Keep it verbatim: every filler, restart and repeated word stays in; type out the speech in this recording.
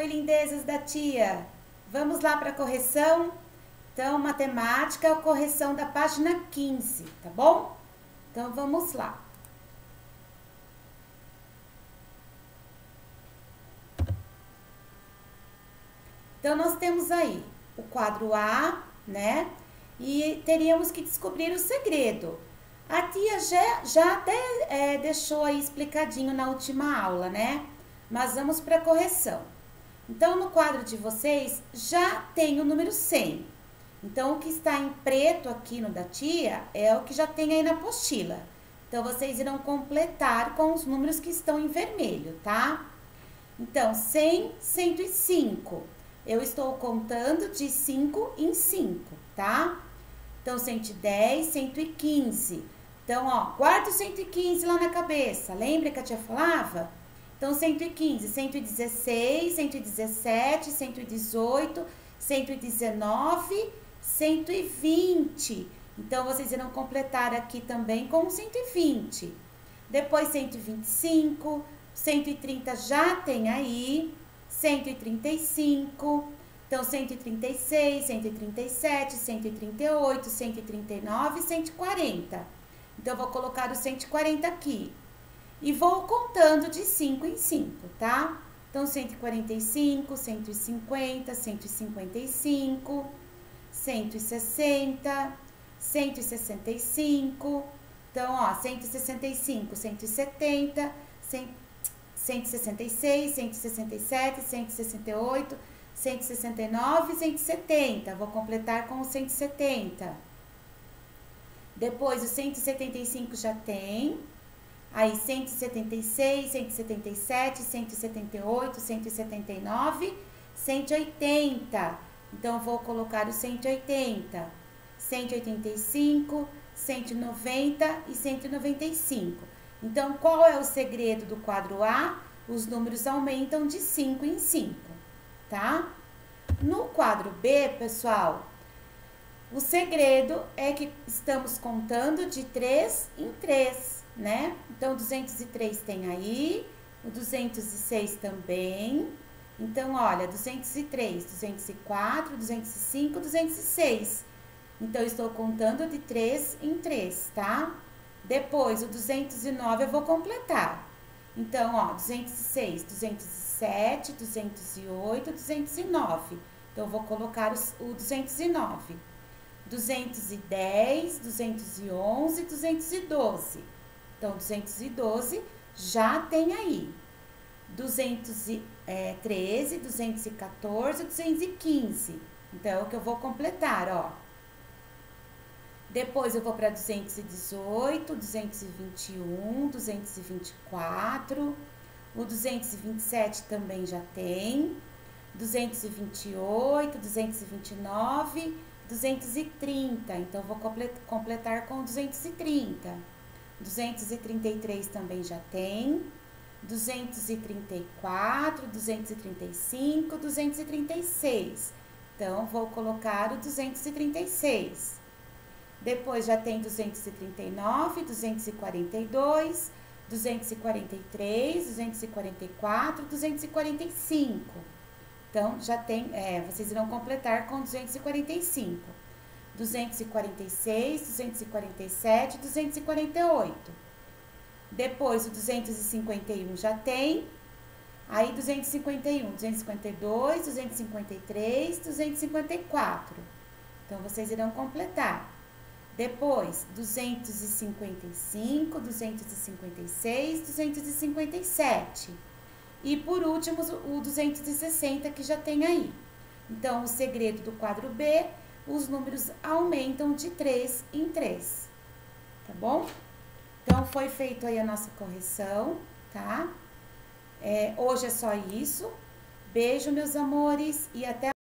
Oi, lindezas da tia! Vamos lá para a correção? Então, matemática, correção da página quinze, tá bom? Então, vamos lá. Então, nós temos aí o quadro A, né? E teríamos que descobrir o segredo. A tia já, já até é, deixou aí explicadinho na última aula, né? Mas vamos para a correção. Então, no quadro de vocês já tem o número cem. Então, o que está em preto aqui no da tia é o que já tem aí na apostila. Então, vocês irão completar com os números que estão em vermelho, tá? Então, cem, cento e cinco. Eu estou contando de cinco em cinco, tá? Então, cento e dez, cento e quinze. Então, ó, guarda o cento e quinze lá na cabeça. Lembra que a tia falava? Então, cento e quinze, cento e dezesseis, cento e dezessete, cento e dezoito, cento e dezenove, cento e vinte. Então, vocês irão completar aqui também com cento e vinte. Depois, cento e vinte e cinco, cento e trinta já tem aí, cento e trinta e cinco. Então, cento e trinta e seis, cento e trinta e sete, cento e trinta e oito, cento e trinta e nove e cento e quarenta. Então, eu vou colocar o cento e quarenta aqui. E vou contando de cinco em cinco, tá? Então, cento e quarenta e cinco, cento e cinquenta, cento e cinquenta e cinco, cento e sessenta, cento e sessenta e cinco. Então, ó, cento e sessenta e cinco, cento e setenta, cento e sessenta e seis, cento e sessenta e sete, cento e sessenta e oito, cento e sessenta e nove e cento e setenta. Vou completar com o cento e setenta. Depois, o cento e setenta e cinco já tem. Aí, cento e setenta e seis, cento e setenta e sete, cento e setenta e oito, cento e setenta e nove, cento e oitenta. Então, vou colocar o cento e oitenta. cento e oitenta e cinco, cento e noventa e cento e noventa e cinco. Então, qual é o segredo do quadro A? Os números aumentam de cinco em cinco, tá? No quadro B, pessoal, o segredo é que estamos contando de três em três, né? Então, duzentos e três tem aí, o duzentos e seis também. Então, olha, duzentos e três, duzentos e quatro, duzentos e cinco, duzentos e seis. Então, eu estou contando de três em três, tá? Depois, o duzentos e nove eu vou completar. Então, ó, duzentos e seis, duzentos e sete, duzentos e oito, duzentos e nove. Então, eu vou colocar o duzentos e nove. duzentos e dez, duzentos e onze, duzentos e doze. Então, duzentos e doze já tem aí. duzentos e treze, duzentos e quatorze, duzentos e quinze. Então, é o que eu vou completar, ó. Depois, eu vou para duzentos e dezoito, duzentos e vinte e um, duzentos e vinte e quatro. O duzentos e vinte e sete também já tem. duzentos e vinte e oito, duzentos e vinte e nove, duzentos e trinta. Então, vou completar com duzentos e trinta. duzentos e trinta e três também já tem. duzentos e trinta e quatro, duzentos e trinta e cinco, duzentos e trinta e seis. Então, vou colocar o duzentos e trinta e seis. Depois, já tem duzentos e trinta e nove, duzentos e quarenta e dois, duzentos e quarenta e três, duzentos e quarenta e quatro, duzentos e quarenta e cinco. Então, já tem, é, vocês irão completar com duzentos e quarenta e cinco. duzentos e quarenta e seis, duzentos e quarenta e sete, duzentos e quarenta e oito. Depois, o duzentos e cinquenta e um já tem. Aí, duzentos e cinquenta e um, duzentos e cinquenta e dois, duzentos e cinquenta e três, duzentos e cinquenta e quatro. Então, vocês irão completar. Depois, duzentos e cinquenta e cinco, duzentos e cinquenta e seis, duzentos e cinquenta e sete. E, por último, o duzentos e sessenta, que já tem aí. Então, o segredo do quadro B, os números aumentam de três em três, tá bom? Então, foi feito aí a nossa correção, tá? É, hoje é só isso. Beijo, meus amores, e até